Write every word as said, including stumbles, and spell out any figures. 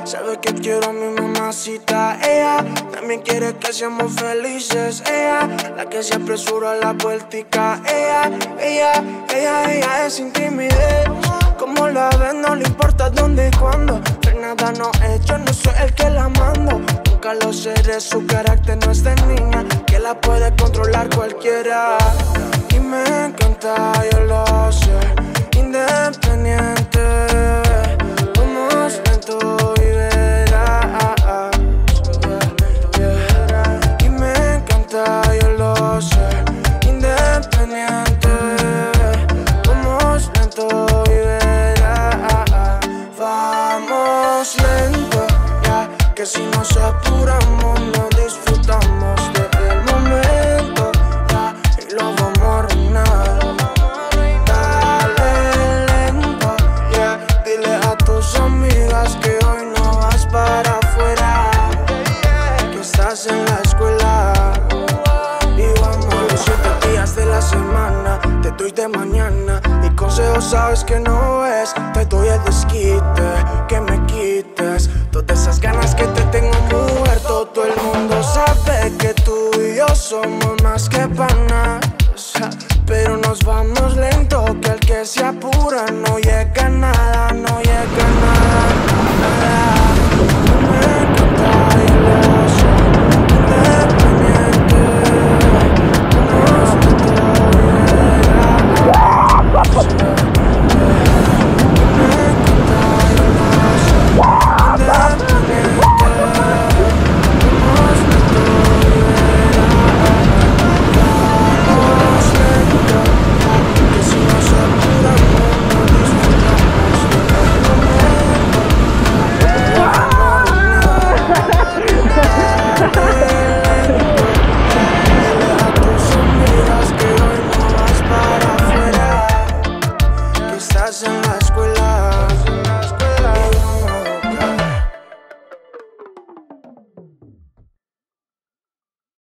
sabe que quiero a mi mamacita. Ella también quiere que seamos felices. Ella, la que se apresura a la vueltica. Ella, ella, ella, ella es sin timidez. Como la ves, no le importa dónde y cuándo. Pero nada no he hecho, no soy el que la mando. Nunca lo seré, su carácter no es de niña, que la puede controlar cualquiera. Y me encanta, yo lo sé, independiente. Vamos lento y verás, yeah, yeah. Y me encanta, yo lo sé, independiente. Vamos lento y verás. Vamos lento, yeah, que si nos apuramos no disfrutamos del momento, yeah, y lo vamos a arruinar. Dale lento, yeah, dile a tus amigas que hoy no vas para afuera, que estás en la escuela. Y vamos los siete días de la semana, te doy de mañana. Mi consejo sabes que no es, te doy el desquite, que me quites todas esas ganas que te tengo, mujer. Todo el mundo sabe que tú y yo somos más que panas, pero nos vamos lento, que el que se apura no llega.